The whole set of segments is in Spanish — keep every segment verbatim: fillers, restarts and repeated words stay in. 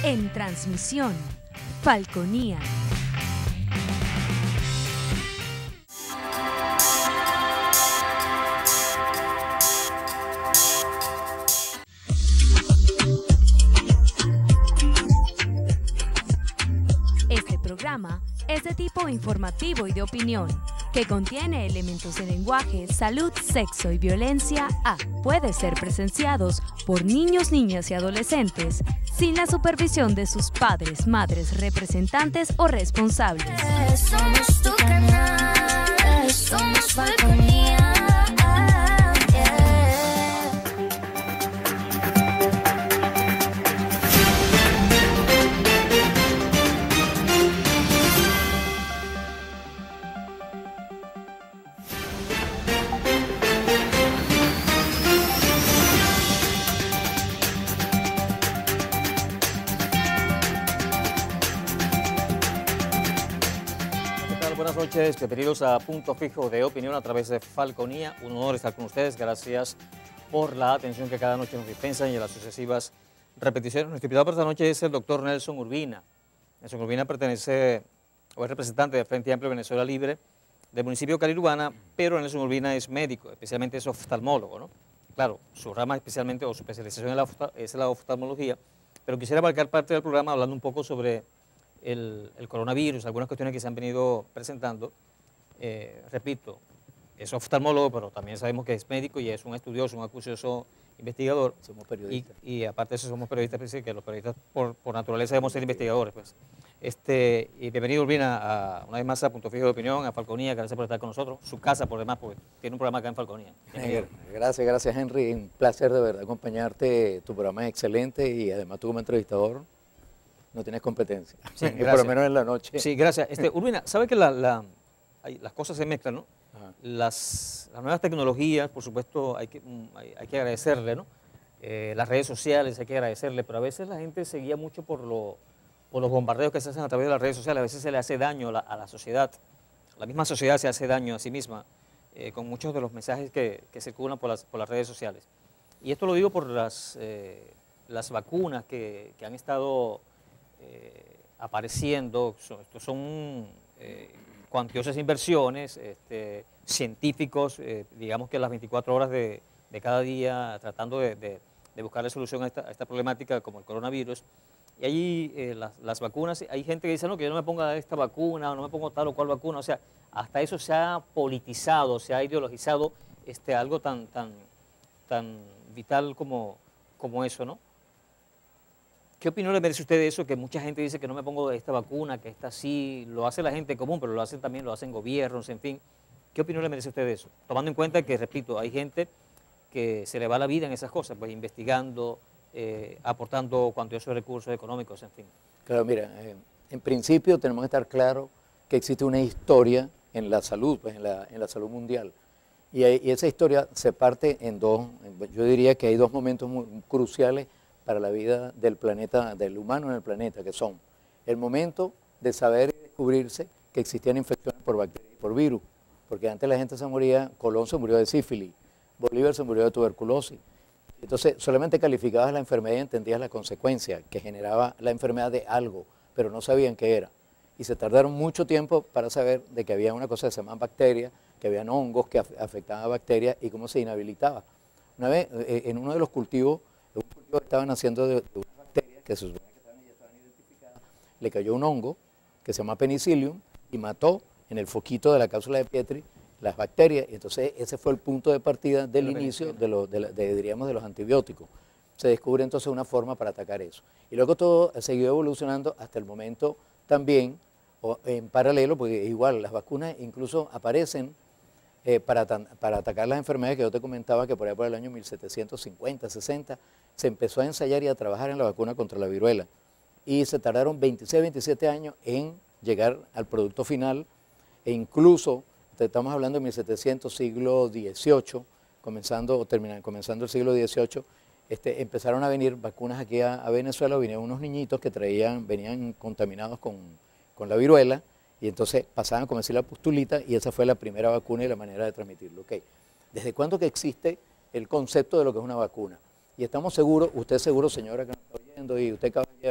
En transmisión, Falconía. Este programa es de tipo informativo y de opinión, que contiene elementos de lenguaje, salud, sexo y violencia A. Puede ser presenciados por niños, niñas y adolescentes sin la supervisión de sus padres, madres, representantes o responsables. Somos tu canal, somos Falconía. Buenas noches, bienvenidos a Punto Fijo de Opinión a través de Falconía. Un honor estar con ustedes, gracias por la atención que cada noche nos dispensan y a las sucesivas repeticiones. Nuestro invitado para esta noche es el doctor Nelson Urbina. Nelson Urbina pertenece o es representante del Frente Amplio Venezuela Libre del municipio de Caliurbana, pero Nelson Urbina es médico, especialmente es oftalmólogo, ¿no? Claro, su rama especialmente o su especialización es la, es la oftalmología, pero quisiera abarcar parte del programa hablando un poco sobre El, el coronavirus, algunas cuestiones que se han venido presentando. Eh, repito, es oftalmólogo, pero también sabemos que es médico y es un estudioso, un acucioso investigador. Somos periodistas. Y, y aparte de eso somos periodistas, pues, que los periodistas por, por naturaleza debemos ser investigadores. Pues. Este, y bienvenido, Urbina, a, una vez más a Punto Fijo de Opinión, a Falconía, gracias por estar con nosotros. Su casa, por demás, porque tiene un programa acá en Falconía. Eh, gracias, gracias, Henry. Un placer de verdad acompañarte. Tu programa es excelente y además tú como entrevistador no tienes competencia, sí, por lo menos en la noche. Sí, gracias. Este, Urbina, ¿sabe que la, la, hay, las cosas se mezclan, ¿no? Las, las nuevas tecnologías, por supuesto, hay que, hay, hay que agradecerle, ¿no? Eh, las redes sociales hay que agradecerle, pero a veces la gente se guía mucho por, lo, por los bombardeos que se hacen a través de las redes sociales. A veces se le hace daño a la, a la sociedad. La misma sociedad se hace daño a sí misma eh, con muchos de los mensajes que, que circulan por las, por las redes sociales. Y esto lo digo por las, eh, las vacunas que, que han estado Eh, apareciendo. Son, estos son eh, cuantiosas inversiones, este, científicos, eh, digamos que las veinticuatro horas de, de cada día tratando de, de, de buscarle solución a esta, a esta problemática como el coronavirus. Y allí eh, las, las vacunas, hay gente que dice, no, que yo no me ponga esta vacuna, o no me pongo tal o cual vacuna, o sea, hasta eso se ha politizado, se ha ideologizado este, algo tan, tan, tan vital como, como eso, ¿no? ¿Qué opinión le merece usted de eso? Que mucha gente dice que no me pongo esta vacuna, que esta sí, lo hace la gente común, pero lo hacen también, lo hacen gobiernos, en fin. ¿Qué opinión le merece usted de eso? Tomando en cuenta que, repito, hay gente que se le va la vida en esas cosas, pues investigando, eh, aportando cuantiosos recursos económicos, en fin. Claro, mira, eh, en principio tenemos que estar claro que existe una historia en la salud, pues en la, en la salud mundial. Y, y esa historia se parte en dos, yo diría que hay dos momentos muy cruciales para la vida del planeta, del humano en el planeta, que son el momento de saber y descubrirse que existían infecciones por bacterias y por virus, porque antes la gente se moría, Colón se murió de sífilis, Bolívar se murió de tuberculosis. Entonces solamente calificabas la enfermedad y entendías la consecuencia que generaba la enfermedad de algo, pero no sabían qué era. Y se tardaron mucho tiempo para saber de que había una cosa que se llama bacterias, que habían hongos que afectaban a bacterias y cómo se inhabilitaba. Una vez, en uno de los cultivos, un cultivo que estaban haciendo de, de una bacteria que se supone que estaban, ya estaban identificadas, le cayó un hongo que se llama penicillium y mató en el foquito de la cápsula de Petri las bacterias, y entonces ese fue el punto de partida del el inicio de, lo, de, de, diríamos, de los antibióticos. Se descubre entonces una forma para atacar eso. Y luego todo siguió evolucionando hasta el momento también, o en paralelo, porque igual las vacunas incluso aparecen Eh, para, para atacar las enfermedades que yo te comentaba, que por ahí por el año mil setecientos cincuenta, sesenta, se empezó a ensayar y a trabajar en la vacuna contra la viruela. Y se tardaron veintiséis, veintisiete años en llegar al producto final, e incluso, estamos hablando de mil setecientos, siglo dieciocho, comenzando, o terminando, comenzando el siglo dieciocho, este, empezaron a venir vacunas aquí a, a Venezuela, vinieron unos niñitos que traían, venían contaminados con, con la viruela, y entonces pasaban a comerse la pustulita y esa fue la primera vacuna y la manera de transmitirlo. Okay. ¿Desde cuándo que existe el concepto de lo que es una vacuna? Y estamos seguros, usted seguro, señora que nos está oyendo, y usted caballero,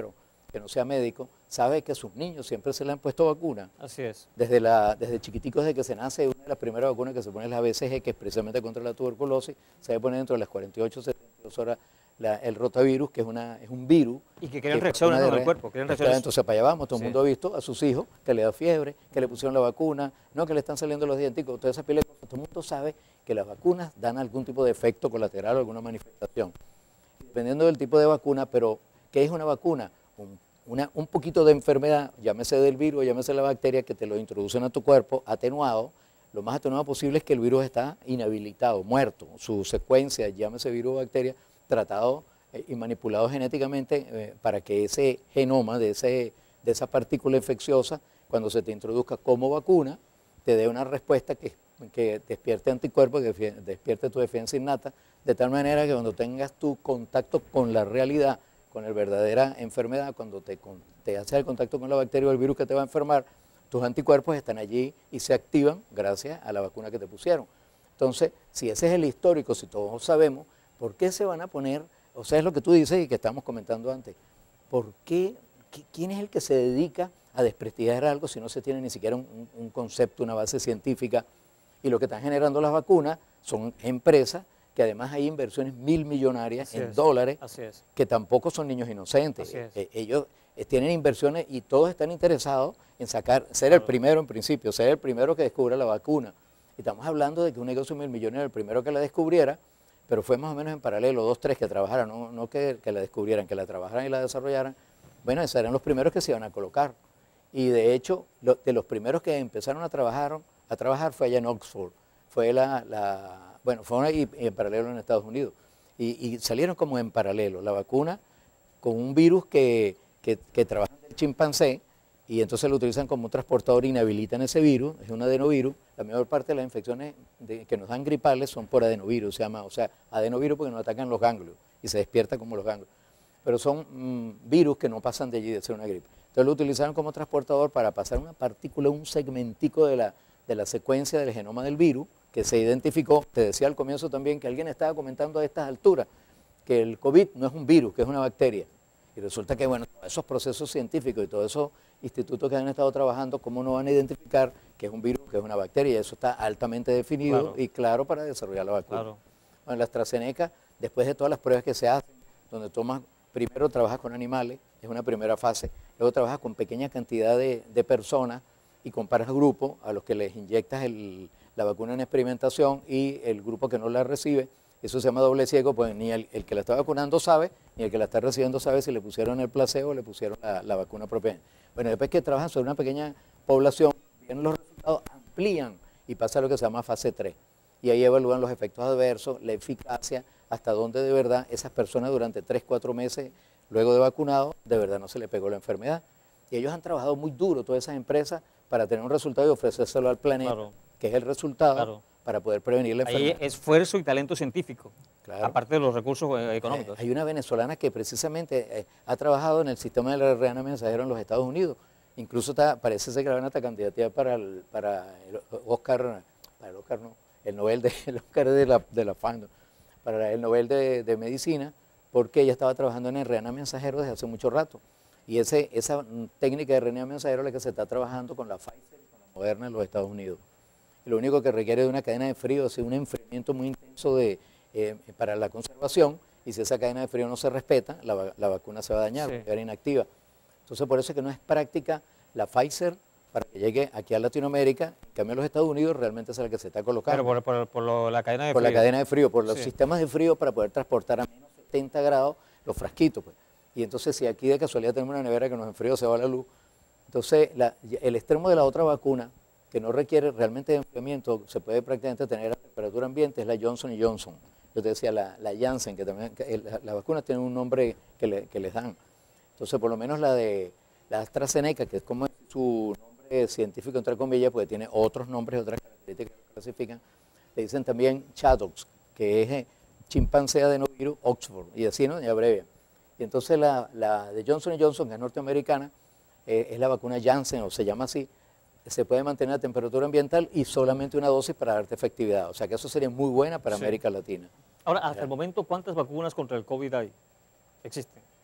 que no sea médico, sabe que a sus niños siempre se le han puesto vacunas. Así es. Desde, la, desde chiquiticos, desde que se nace, una de las primeras vacunas que se pone es la B C G, que es precisamente contra la tuberculosis, se debe poner dentro de las cuarenta y ocho a setenta y dos horas la, el rotavirus, que es, una, es un virus. Y que crean que reacciones de en el re- cuerpo. Crean Está, reacciones. entonces para allá vamos, todo el Sí. mundo ha visto a sus hijos que le da fiebre, que le pusieron la vacuna, no que le están saliendo los dientes, toda esa pila de cosas. Todo el mundo sabe que las vacunas dan algún tipo de efecto colateral o alguna manifestación. Dependiendo del tipo de vacuna, pero ¿qué es una vacuna? Un, una, un poquito de enfermedad, llámese del virus, llámese la bacteria, que te lo introducen a tu cuerpo atenuado. Lo más atenuado posible es que el virus está inhabilitado, muerto. Su secuencia, llámese virus o bacteria, tratado eh, y manipulado genéticamente eh, para que ese genoma de, ese, de esa partícula infecciosa, cuando se te introduzca como vacuna, te dé una respuesta que, que despierte anticuerpos, que fie- despierte tu defensa innata, de tal manera que cuando tengas tu contacto con la realidad, con la verdadera enfermedad, cuando te, con- te haces el contacto con la bacteria o el virus que te va a enfermar, tus anticuerpos están allí y se activan gracias a la vacuna que te pusieron. Entonces, si ese es el histórico, si todos sabemos, ¿por qué se van a poner? O sea, es lo que tú dices y que estamos comentando antes. ¿Por qué? ¿Qui- ¿Quién es el que se dedica a desprestigiar algo si no se tiene ni siquiera un, un- un concepto, una base científica? Y lo que están generando las vacunas son empresas que además hay inversiones mil millonarias Así en es. dólares, Así es. que tampoco son niños inocentes. Así es. Eh, ellos eh, tienen inversiones y todos están interesados en sacar, ser el primero en principio, ser el primero que descubra la vacuna. Y estamos hablando de que un negocio mil millones era el primero que la descubriera, pero fue más o menos en paralelo, dos, tres que trabajaran, no, no que, que la descubrieran, que la trabajaran y la desarrollaran. Bueno, esos eran los primeros que se iban a colocar. Y de hecho, lo- de los primeros que empezaron a trabajar, a trabajar fue allá en Oxford. Fue la, la bueno, fue una, y, y en paralelo en Estados Unidos. Y, y salieron como en paralelo, la vacuna con un virus que, que, que trabaja en el chimpancé, y entonces lo utilizan como un transportador, inhabilitan ese virus, es un adenovirus. La mayor parte de las infecciones de- que nos dan gripales son por adenovirus, se llama, o sea, adenovirus porque nos atacan los ganglios y se despierta como los ganglios. Pero son mm, virus que no pasan de allí de ser una gripe. Entonces lo utilizaron como transportador para pasar una partícula, un segmentico de la, de la secuencia del genoma del virus, que se identificó. Te decía al comienzo también que alguien estaba comentando a estas alturas que el COVID no es un virus, que es una bacteria. Y resulta que, bueno, todos esos procesos científicos y todos esos institutos que han estado trabajando, ¿cómo no van a identificar que es un virus, que es una bacteria? Y eso está altamente definido Claro. y claro para desarrollar la vacuna. Claro. Bueno, la AstraZeneca, después de todas las pruebas que se hacen, donde tomas, primero trabajas con animales, es una primera fase, luego trabajas con pequeña cantidad de, de personas y comparas grupos a los que les inyectas el, la vacuna en experimentación y el grupo que no la recibe. Eso se llama doble ciego, pues ni el, el que la está vacunando sabe, ni el que la está recibiendo sabe si le pusieron el placebo o le pusieron la, la vacuna propia. Bueno, después que trabajan sobre una pequeña población, vienen los resultados, amplían y pasa lo que se llama fase tres. Y ahí evalúan los efectos adversos, la eficacia, hasta dónde de verdad esas personas durante tres, cuatro meses luego de vacunado, de verdad no se le pegó la enfermedad. Y ellos han trabajado muy duro, todas esas empresas, para tener un resultado y ofrecérselo al planeta, Claro. que es el resultado, Claro. para poder prevenir la Hay enfermedad. esfuerzo y talento científico, Claro. aparte de los recursos eh, económicos. Eh, Hay una venezolana que precisamente eh, ha trabajado en el sistema del R N A mensajero en los Estados Unidos. Incluso está, parece ser que la van a candidatear para el, para el Oscar, para el Oscar no, el Nobel de, el Oscar de la, de la F A N, para el Nobel de, de Medicina, porque ella estaba trabajando en R N A mensajero desde hace mucho rato. Y ese, esa mm, técnica de R N A mensajero es la que se está trabajando con la Pfizer y con la Moderna en los Estados Unidos. Y lo único que requiere de una cadena de frío, es un enfriamiento muy intenso de, eh, para la conservación, y si esa cadena de frío no se respeta, la, va- la vacuna se va a dañar, Sí. va a quedar inactiva. Entonces, por eso es que no es práctica la Pfizer para que llegue aquí a Latinoamérica. En cambio, en los Estados Unidos realmente es la que se está colocando. Pero por, por- por lo- la cadena de por la frío. cadena de frío, por los Sí. sistemas de frío para poder transportar a menos setenta grados los frasquitos. Pues. Y entonces, si aquí de casualidad tenemos una nevera que nos enfrió, se va la luz. Entonces, la- el extremo de la otra vacuna, que no requiere realmente de enfriamiento, se puede prácticamente tener a temperatura ambiente, es la Johnson y Johnson. Yo te decía, la, la Janssen, que también, que el- la, la vacuna tiene un nombre que, le- que les dan. Entonces, por lo menos la de la AstraZeneca, que es como su nombre científico, entre comillas, porque tiene otros nombres, otras características que clasifican, le dicen también Chadox, que es eh, chimpancé adenovirus Oxford, y así, ¿no? Y abrevian. Y entonces la, la de Johnson y Johnson, que es norteamericana, eh, es la vacuna Janssen, o se llama así, se puede mantener a temperatura ambiental y solamente una dosis para darte efectividad. O sea que eso sería muy buena para Sí. América Latina. Ahora, hasta el momento, ¿cuántas vacunas contra el COVID hay? Existen.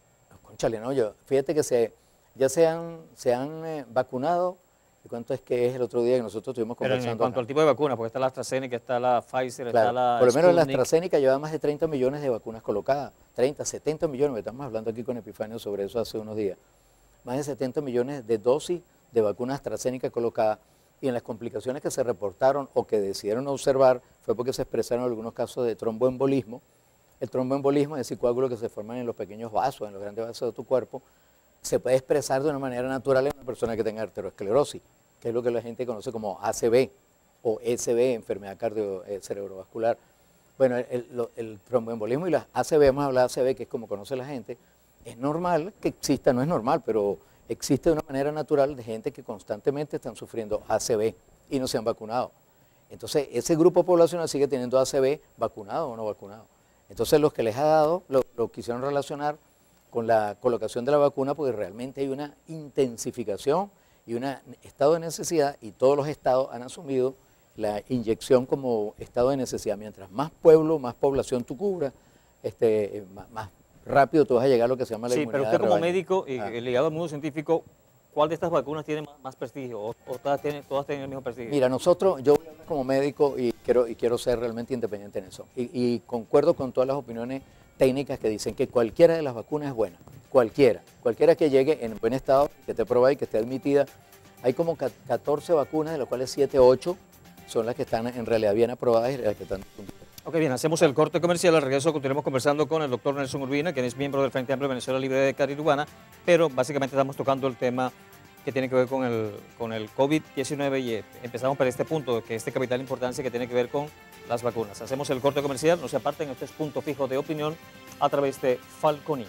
Cónchale, no, yo, fíjate que se, ya se han, se han eh, vacunado. ¿Cuánto es que es el otro día que nosotros estuvimos Pero conversando? en cuanto acá? al tipo de vacuna, porque está la AstraZeneca, está la Pfizer, Claro, está la por lo menos la Sputnik. AstraZeneca lleva más de treinta millones de vacunas colocadas, treinta, setenta millones, estamos hablando aquí con Epifanio sobre eso hace unos días, más de setenta millones de dosis de vacunas AstraZeneca colocadas, y en las complicaciones que se reportaron o que decidieron observar fue porque se expresaron algunos casos de tromboembolismo. El tromboembolismo es decir, coágulos que se forman en los pequeños vasos, en los grandes vasos de tu cuerpo, se puede expresar de una manera natural en una persona que tenga arteriosclerosis, que es lo que la gente conoce como A C V o S B, enfermedad cardio eh, cerebrovascular. Bueno, el, el, el tromboembolismo y las A C V, hemos hablado de A C V, que es como conoce la gente, es normal que exista, no es normal, pero existe de una manera natural de gente que constantemente están sufriendo A C V y no se han vacunado. Entonces, ese grupo poblacional sigue teniendo A C V vacunado o no vacunado. Entonces, los que les ha dado, lo, lo quisieron relacionar con la colocación de la vacuna, porque realmente hay una intensificación y un estado de necesidad, y todos los estados han asumido la inyección como estado de necesidad. Mientras más pueblo, más población tú cubras, este, más, más rápido tú vas a llegar a lo que se llama la Sí, inmunidad pero de usted como rebaño. médico y Ah. ligado al mundo científico, ¿cuál de estas vacunas tiene más, más prestigio? ¿O, o todas, tienen, todas tienen el mismo prestigio? Mira, nosotros, yo como médico y quiero, y quiero ser realmente independiente en eso, y, y concuerdo con todas las opiniones técnicas que dicen que cualquiera de las vacunas es buena, cualquiera, cualquiera que llegue en buen estado, que esté probada y que esté admitida. Hay como catorce vacunas, de las cuales siete, ocho son las que están en realidad bien aprobadas y las que están difundidas. Ok, bien, hacemos el corte comercial. Al regreso continuaremos conversando con el doctor Nelson Urbina, quien es miembro del Frente Amplio Venezuela Libre de Carirubana, pero básicamente estamos tocando el tema que tiene que ver con el, con el COVID diecinueve y empezamos por este punto, que es de capital importancia, que tiene que ver con las vacunas. Hacemos el corte comercial, no se aparten, este es Punto Fijo de Opinión a través de Falconía.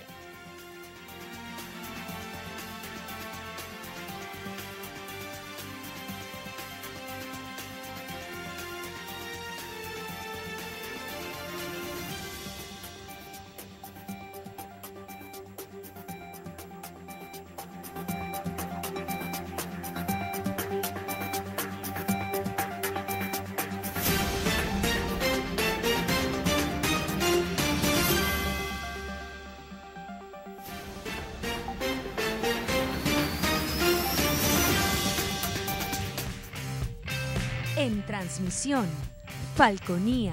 En transmisión, Falconía.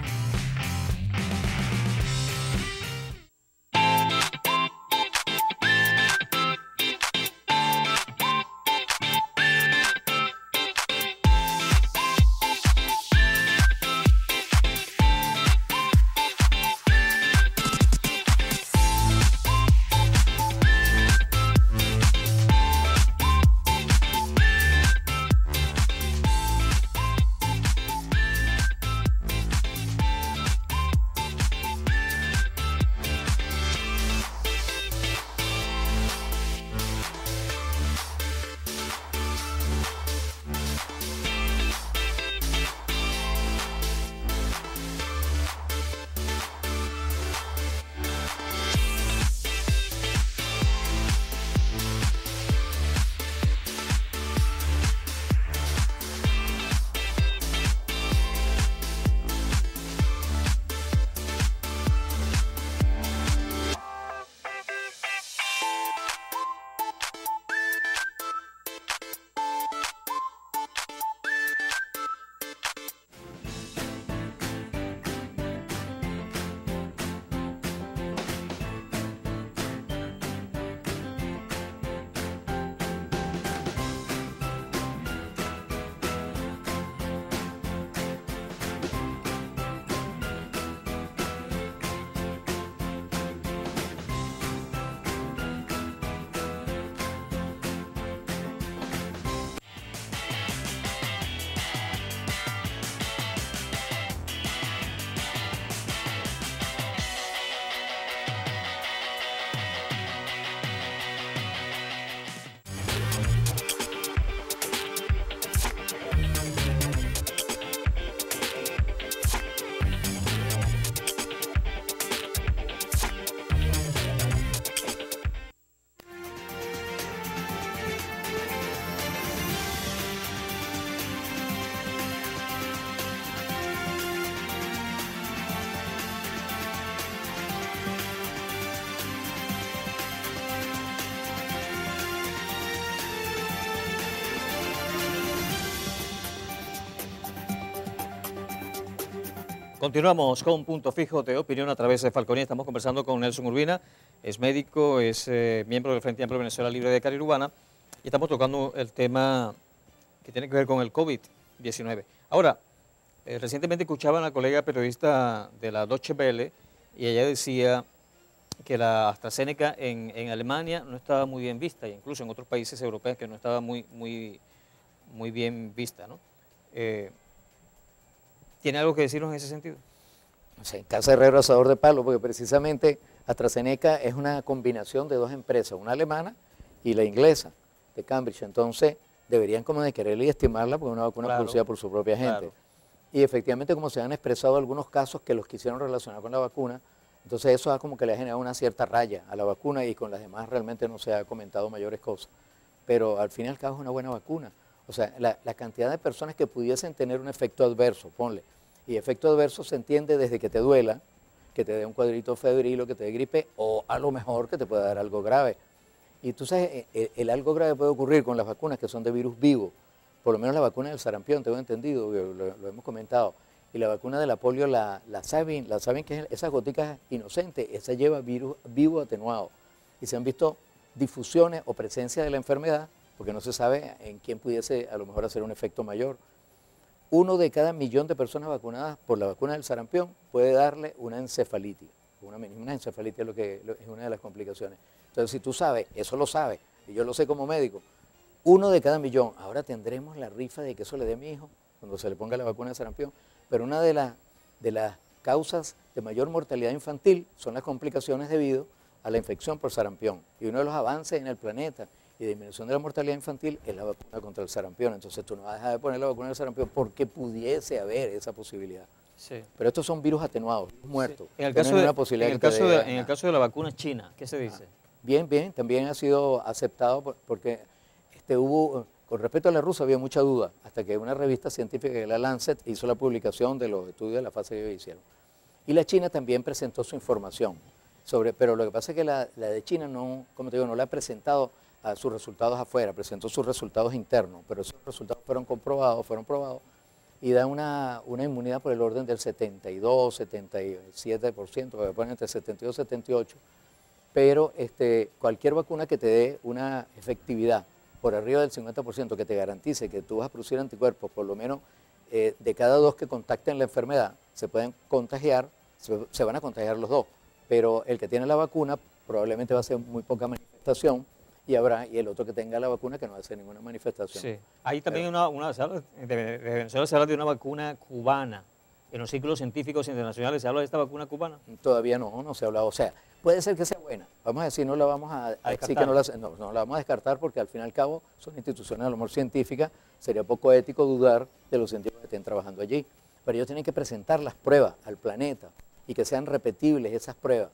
Continuamos con Punto Fijo de Opinión a través de Falconía. Estamos conversando con Nelson Urbina, es médico, es eh, miembro del Frente Amplio Venezuela Libre de Carirubana, y estamos tocando el tema que tiene que ver con el COVID diecinueve. Ahora, eh, recientemente escuchaba a una colega periodista de la Deutsche Welle y ella decía que la AstraZeneca en, en Alemania no estaba muy bien vista, e incluso en otros países europeos que no estaba muy, muy, muy bien vista, ¿no? Eh, ¿Tiene algo que decirnos en ese sentido? O sea, en casa herrero asador de palo, porque precisamente AstraZeneca es una combinación de dos empresas, una alemana y la inglesa, de Cambridge. Entonces, deberían como de quererla y estimarla porque es una vacuna Claro, producida por su propia gente. claro. Y efectivamente, como se han expresado algunos casos que los quisieron relacionar con la vacuna, entonces eso ha como que le ha generado una cierta raya a la vacuna y con las demás realmente no se ha comentado mayores cosas. Pero al fin y al cabo es una buena vacuna. O sea, la, la cantidad de personas que pudiesen tener un efecto adverso, ponle. Y efecto adverso se entiende desde que te duela, que te dé un cuadrito febril o que te dé gripe, o a lo mejor que te pueda dar algo grave. Y tú sabes, el, el algo grave puede ocurrir con las vacunas que son de virus vivo. Por lo menos la vacuna del sarampión, tengo entendido, lo, lo hemos comentado. Y la vacuna de la polio, la, la Sabin, la Sabin, que es esas goticas inocentes, esa lleva virus vivo atenuado. Y se han visto difusiones o presencia de la enfermedad, porque no se sabe en quién pudiese a lo mejor hacer un efecto mayor. Uno de cada millón de personas vacunadas por la vacuna del sarampión puede darle una encefalitis. Una, una encefalitis es, lo que, es una de las complicaciones. Entonces, si tú sabes, eso lo sabes, y yo lo sé como médico, uno de cada millón, ahora tendremos la rifa de que eso le dé a mi hijo cuando se le ponga la vacuna de sarampión, pero una de, la, de las causas de mayor mortalidad infantil son las complicaciones debido a la infección por sarampión. Y uno de los avances en el planeta y disminución de la mortalidad infantil es la vacuna contra el sarampión. Entonces tú no vas a dejar de poner la vacuna del sarampión porque pudiese haber esa posibilidad. Sí. Pero estos son virus atenuados, virus muertos. Sí. En, el caso, no de, posibilidad en, el que caso de, dé, en el caso de la vacuna china, ¿qué se dice? Bien, bien, también ha sido aceptado por, porque este, hubo, con respecto a la rusa había mucha duda, hasta que una revista científica, la Lancet, hizo la publicación de los estudios de la fase que ellos hicieron. Y la China también presentó su información, sobre, pero lo que pasa es que la, la de China no, como te digo, no la ha presentado a sus resultados afuera, presentó sus resultados internos, pero esos resultados fueron comprobados, fueron probados y da una, una inmunidad por el orden del setenta y dos, setenta y siete por ciento, que ponen entre setenta y dos y setenta y ocho, pero este, cualquier vacuna que te dé una efectividad por arriba del cincuenta por ciento, que te garantice que tú vas a producir anticuerpos, por lo menos eh, de cada dos que contacten la enfermedad, se pueden contagiar, se, se van a contagiar los dos, pero el que tiene la vacuna probablemente va a ser muy poca manifestación, y habrá, y el otro que tenga la vacuna que no hace ninguna manifestación. Sí. Ahí también Pero, una, una se habla de, de Venezuela se habla de una vacuna cubana. En los círculos científicos internacionales se habla de esta vacuna cubana. Todavía no, no se ha hablado. O sea, puede ser que sea buena. Vamos a decir, no la vamos a, a decir que no la, no, no la vamos a descartar porque al fin y al cabo son instituciones a lo mejor científicas. Sería poco ético dudar de los científicos que estén trabajando allí. Pero ellos tienen que presentar las pruebas al planeta y que sean repetibles esas pruebas.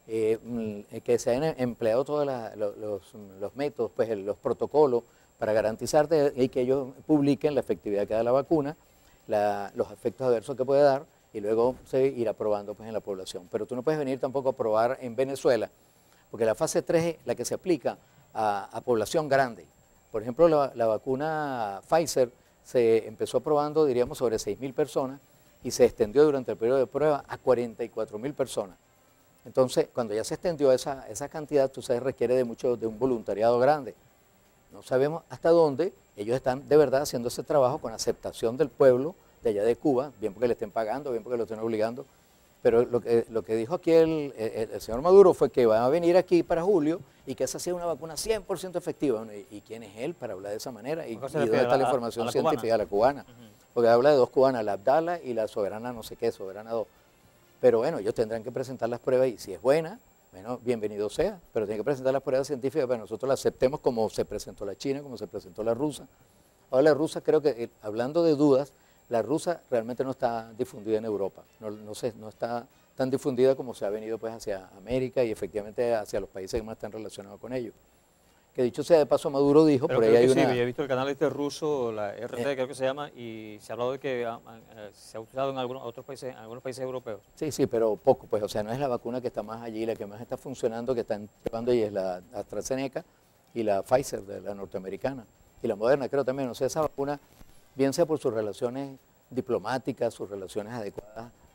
Eh, que se hayan empleado todos la, los, los, los métodos, pues el, los protocolos para garantizar de, y que ellos publiquen la efectividad que da la vacuna, la, los efectos adversos que puede dar y luego se irá probando pues, en la población. Pero tú no puedes venir tampoco a probar en Venezuela, porque la fase tres es la que se aplica a, a población grande. Por ejemplo, la, la vacuna Pfizer se empezó probando, diríamos, sobre seis mil personas y se extendió durante el periodo de prueba a cuarenta y cuatro mil personas. Entonces, cuando ya se extendió esa, esa cantidad, tú sabes, requiere de mucho, de un voluntariado grande. No sabemos hasta dónde ellos están de verdad haciendo ese trabajo con aceptación del pueblo de allá de Cuba, bien porque le estén pagando, bien porque lo estén obligando. Pero lo que, lo que dijo aquí el, el, el señor Maduro fue que van a venir aquí para julio y que esa sea una vacuna cien por ciento efectiva. Bueno, ¿y, ¿Y quién es él para hablar de esa manera? ¿Y, y dónde está la, la información a la científica? Cubana. La cubana. Uh-huh. Porque habla de dos cubanas, la Abdala y la Soberana no sé qué, Soberana dos. Pero bueno, ellos tendrán que presentar las pruebas y si es buena, bueno, bienvenido sea, pero tienen que presentar las pruebas científicas para que nosotros las aceptemos como se presentó la China, como se presentó la rusa. Ahora la rusa, creo que, eh, hablando de dudas, la rusa realmente no está difundida en Europa, no, no, sé, no está tan difundida como se ha venido pues hacia América y efectivamente hacia los países que más están relacionados con ellos. Que dicho sea de paso, Maduro dijo, pero por ahí hay sí, una... he visto el canal este ruso, la R T, eh, creo que se llama, y se ha hablado de que eh, se ha utilizado en algunos otros países, en algunos países europeos. Sí, sí, pero poco, pues, o sea, no es la vacuna que está más allí, la que más está funcionando, que están llevando ahí es la AstraZeneca y la Pfizer, de la norteamericana, y la Moderna, creo también, o sea, esa vacuna, bien sea por sus relaciones diplomáticas, sus relaciones adecuadas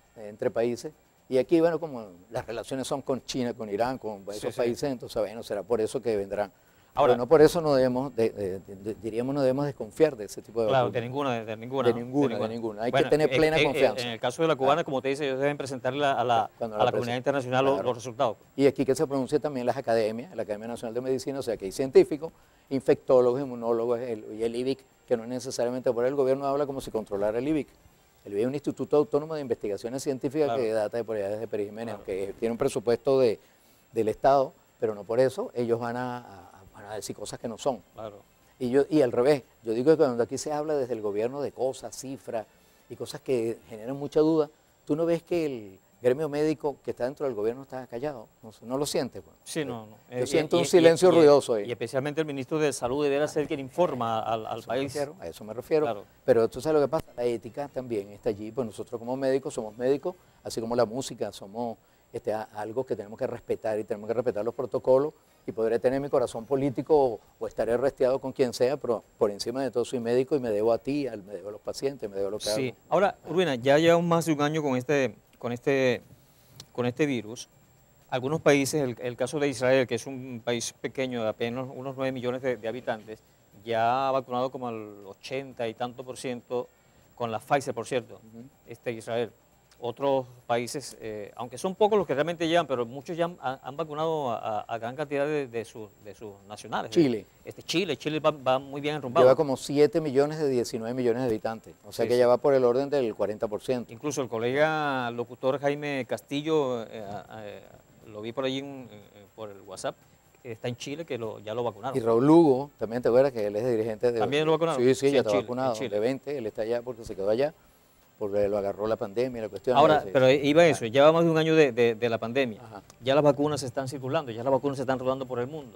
eh, entre países. Y aquí, bueno, como las relaciones son con China, con Irán, con esos Sí, sí. países, entonces, bueno, será por eso que vendrán. Ahora- Pero no por eso no debemos, de- de- de- de- diríamos, no debemos desconfiar de ese tipo de Claro, vacunas. de ninguna, de, de ninguna. De ¿no? ninguna, de ninguna. Hay que Bueno, tener eh, plena eh, eh, confianza. En el caso de la cubana, Ah. como te dice, ellos deben presentarle a la, Cuando a la la comunidad presenten. internacional los- Claro. los resultados. Y aquí que se pronuncie también las academias, la Academia Nacional de Medicina, o sea que hay científicos, infectólogos, inmunólogos el- y el I V I C, que no es necesariamente por el gobierno habla como si controlara el I V I C. El I V I C es un instituto autónomo de investigaciones científicas Claro. que data de por allá desde Pérez Jiménez, Claro. que tiene un presupuesto de, del Estado, pero no por eso ellos van a, a- van a decir cosas que no son. Claro. Y, yo, y al revés, yo digo que cuando aquí se habla desde el gobierno de cosas, cifras y cosas que generan mucha duda, tú no ves que el gremio médico que está dentro del gobierno está callado, no, sé, no lo sientes. Pues. Sí, no, no. Yo Eh, siento y- un y- silencio y- y- ruidoso ahí. Y especialmente el ministro de Salud deberá ser quien informa al, al A eso me país. refiero, a eso me refiero. Claro. Pero tú sabes lo que pasa, la ética también está allí, pues nosotros como médicos somos médicos, así como la música, somos este, a- algo que tenemos que respetar y tenemos que respetar los protocolos y podré tener mi corazón político o, o estaré resteado con quien sea, pero por encima de todo soy médico y me debo a ti, al, me debo a los pacientes, me debo a lo que Sí. hago. Ahora, Urbina, ya llevamos más de un año con este, con este, con este virus. Algunos países, el, el caso de Israel, que es un país pequeño de apenas unos nueve millones de, de habitantes, ya ha vacunado como al ochenta y tanto por ciento con la Pfizer, por cierto, este Israel. Otros países, eh, aunque son pocos los que realmente llevan, pero muchos ya han, han vacunado a, a gran cantidad de, de, sus, de sus nacionales. Chile. Este, Chile, Chile va, va muy bien enrumbado. Lleva como siete millones de diecinueve millones de habitantes, o sea Sí, que sí. ya va por el orden del cuarenta por ciento. Incluso el colega locutor Jaime Castillo, eh, eh, lo vi por allí en- eh, por el WhatsApp, está en Chile, que lo, ya lo vacunaron. Y Raúl Lugo, también te acuerdas que él es dirigente de... ¿También lo vacunaron? Sí, sí, Sí, ya en está Chile, vacunado, en Chile. de veinte, él está allá porque se quedó allá, porque lo agarró la pandemia, la cuestión. Ahora, sí. pero iba a eso, lleva más de un año de, de- de la pandemia. Ajá. Ya las vacunas se están circulando, ya las vacunas se están rodando por el mundo.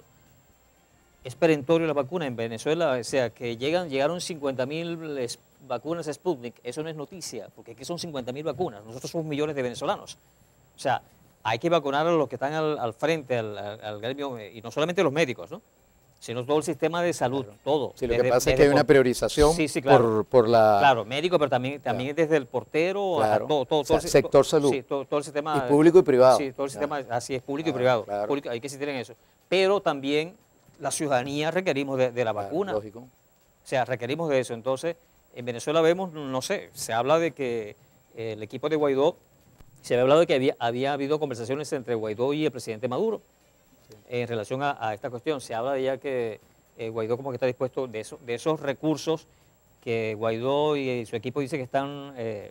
Es perentorio la vacuna en Venezuela, o sea, que llegan, llegaron cincuenta mil vacunas Sputnik, eso no es noticia, porque aquí son cincuenta mil vacunas, nosotros somos millones de venezolanos. O sea, hay que vacunar a los que están al, al frente, al, al- al gremio, eh, y no solamente los médicos, ¿no? Sino todo el sistema de salud, todo. Sí, lo que Desde- pasa es desde que hay una por- priorización Sí, sí, claro. por, por la... Claro, médico, pero también, también desde el portero hasta Claro. todo, todo, O sea, todo el- sector to- salud. Sí, todo, todo el sistema. Y público y privado. Sí, todo el sistema, así es, público y Claro, privado. claro. Público, hay que insistir en eso. Pero también la ciudadanía requerimos de, de la Claro, vacuna. lógico. O sea, requerimos de eso. Entonces, en Venezuela vemos, no sé, se habla de que eh, el equipo de Guaidó, se había hablado de que había, había habido conversaciones entre Guaidó y el presidente Maduro en relación a, a esta cuestión. Se habla de ya que eh, Guaidó como que está dispuesto de, eso, de esos recursos que Guaidó y, su equipo dice que están... eh,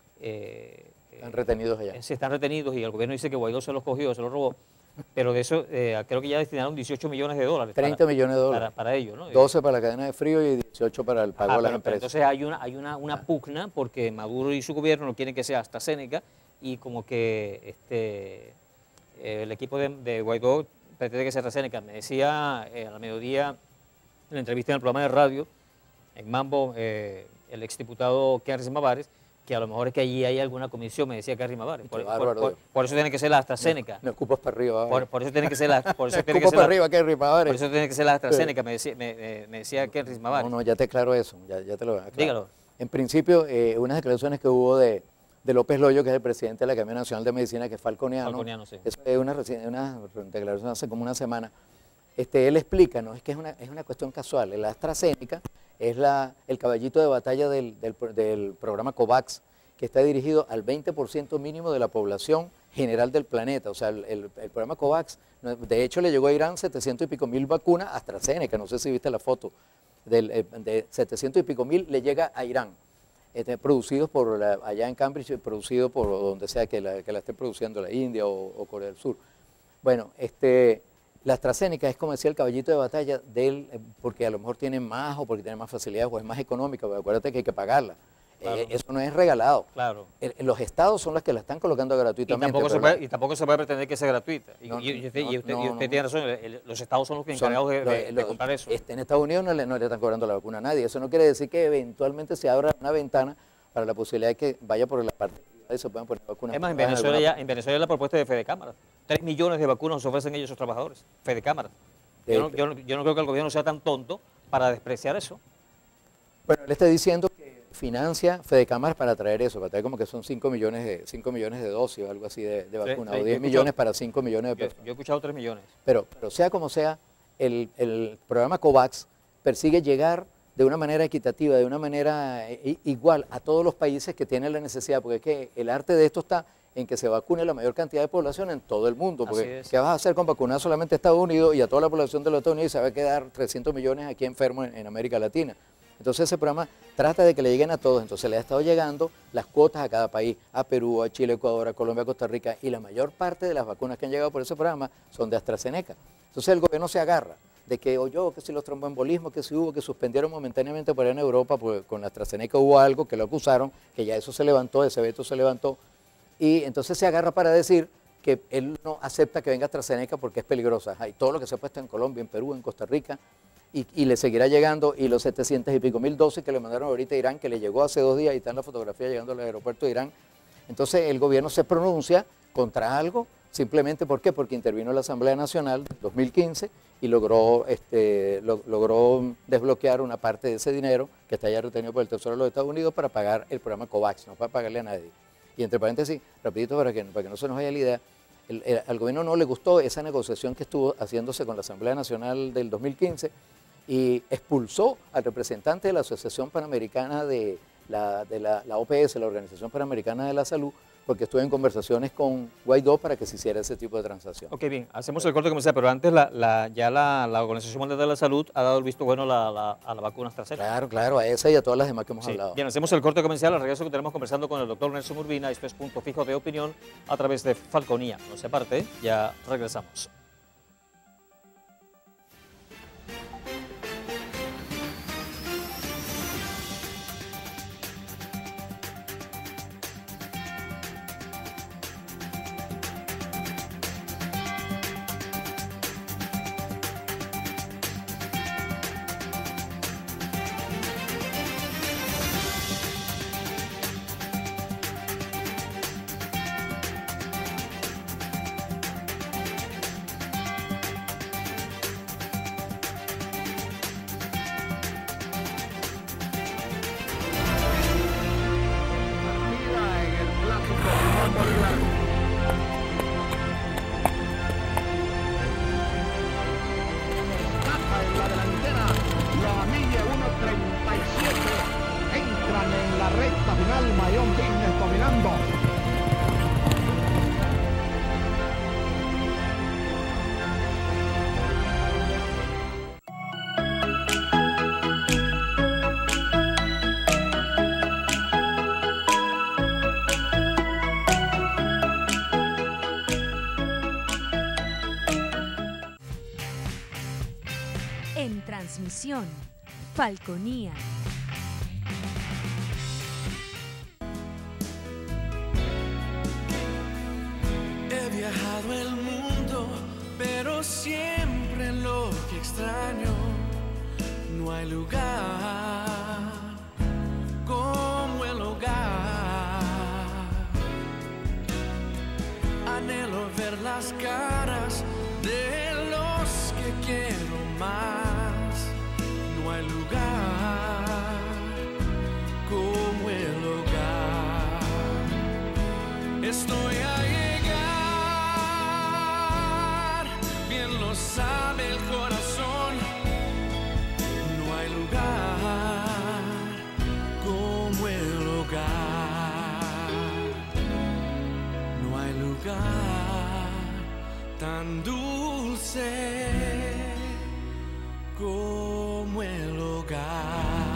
eh, Están retenidos allá. eh, se están retenidos y el gobierno dice que Guaidó se los cogió, se los robó. Pero de eso eh, creo que ya destinaron dieciocho millones de dólares. treinta para- millones de dólares. Para, para ello, ¿no? doce para la cadena de frío y dieciocho para el pago Ajá, a las pero- pero empresas. entonces hay una, hay una, una pugna porque Maduro y su gobierno no quieren que sea AstraZeneca y como que este, eh, el equipo de, de Guaidó pretende que sea AstraZeneca. Me decía eh, a la mediodía en la entrevista en el programa de radio, en Mambo, eh, el exdiputado Kerry Mavares, que a lo mejor es que allí hay alguna comisión, me decía Kerry Mavares. Por, Qué por- bárbaro. por- por eso tiene que ser la AstraZeneca. Me ocupas para arriba. Por, por eso tiene que ser la, por eso Me tiene que ocupas ser para la, arriba, que ripadores. por eso tiene que ser la AstraZeneca, me decía, me, me- me decía Kerry Mavares. No, no, ya te aclaro eso, ya, ya te lo aclaro. Dígalo. En principio, eh, unas declaraciones que hubo de, de López Loyo, que es el presidente de la Academia Nacional de Medicina, que es falconiano. Falconiano, sí. Eso es una, reci- una declaración hace como una semana. Este, él explica, ¿no? Es que es una, es una cuestión casual. La AstraZeneca es la, el caballito de batalla del, del, pro- del programa COVAX, que está dirigido al veinte por ciento mínimo de la población general del planeta. O sea, el, el- el programa COVAX, no, de hecho le llegó a Irán setecientos y pico mil vacunas, AstraZeneca, no sé si viste la foto, del, eh, de setecientos y pico mil le llega a Irán, este, producidos por la- allá en Cambridge, producido por donde sea que la, que la esté produciendo, la India o, o Corea del Sur. Bueno, este, la AstraZeneca es como decía el caballito de batalla del, eh, porque a lo mejor tiene más o porque tiene más facilidades o es más económica, porque acuérdate que hay que pagarla. Claro. Eh, eso no es regalado. Claro. El- los estados son los que la están colocando Y gratuitamente. tampoco, se pero la- puede, y tampoco se puede pretender que sea gratuita. Y, No, y- y usted, no, y usted- no, y usted no. tiene razón, el- el- los estados son los que son encargados de, los- de- de los- comprar eso. este, en Estados Unidos no le, no le están cobrando la vacuna a nadie. Eso no quiere decir que eventualmente se abra una ventana para la posibilidad de que vaya por la parte privada y se puedan poner vacunas. Es más, en privadas Venezuela, alguna ya, en Venezuela ya la propuesta de Fede Cámara. Tres millones de vacunas nos ofrecen ellos sus trabajadores. Fede Cámara. Yo no, yo, no, yo no creo que el gobierno sea tan tonto para despreciar eso. Bueno, él está diciendo que financia Fede Cámaras para traer eso, para traer como que son cinco millones de, cinco millones de dosis o algo así de, de vacunas, sí, o diez escuchado, millones para cinco millones de Yo, personas. yo he escuchado tres millones. Pero, pero sea como sea, el, el programa COVAX persigue llegar de una manera equitativa, de una manera eh, igual a todos los países que tienen la necesidad, porque es que el arte de esto está en que se vacune la mayor cantidad de población en todo el mundo, porque ¿qué vas a hacer con vacunar solamente a Estados Unidos y a toda la población de los Estados Unidos y se va a quedar trescientos millones aquí enfermos en, en América Latina? Entonces ese programa trata de que le lleguen a todos, entonces le ha estado llegando las cuotas a cada país, a Perú, a Chile, Ecuador, a Colombia, a Costa Rica, y la mayor parte de las vacunas que han llegado por ese programa son de AstraZeneca. Entonces el gobierno se agarra de que oyó que si los tromboembolismos, que si hubo, que suspendieron momentáneamente por allá en Europa, porque con la AstraZeneca hubo algo que lo acusaron, que ya eso se levantó, ese veto se levantó, y entonces se agarra para decir que él no acepta que venga AstraZeneca porque es peligrosa. Hay todo lo que se ha puesto en Colombia, en Perú, en Costa Rica, y, y le seguirá llegando, y los setecientos y pico mil dosis que le mandaron ahorita a Irán, que le llegó hace dos días, y está en la fotografía llegando al aeropuerto de Irán. Entonces el gobierno se pronuncia contra algo, simplemente ¿por qué? Porque intervino la Asamblea Nacional en dos mil quince y logró, este, lo, logró desbloquear una parte de ese dinero que está ya retenido por el Tesoro de los Estados Unidos para pagar el programa COVAX, no para pagarle a nadie. Y entre paréntesis, rapidito para que, para que no se nos vaya la idea, el, el, al gobierno no le gustó esa negociación que estuvo haciéndose con la Asamblea Nacional del dos mil quince y expulsó al representante de la Asociación Panamericana de la, de la, la O P S, la Organización Panamericana de la Salud, porque estuve en conversaciones con Guaidó para que se hiciera ese tipo de transacción. Ok, bien, hacemos el corte comercial, pero antes la, la, ya la, la Organización Mundial de la Salud ha dado el visto bueno a la, la, a la vacuna AstraZeneca. Claro, claro, a esa y a todas las demás que hemos Sí. hablado. Bien, hacemos el corte comercial, al regreso que tenemos conversando con el doctor Nelson Urbina, esto es Punto Fijo de Opinión a través de Falconía. No se aparte, ya regresamos. En transmisión, Falconía. He viajado el mundo, pero siempre lo que extraño, no hay lugar como el hogar. Anhelo ver las caras de los que quiero más, no hay lugar como el hogar. Estoy a llegar, bien lo sabe el corazón, no hay lugar como el hogar, no hay lugar tan dulce como el hogar.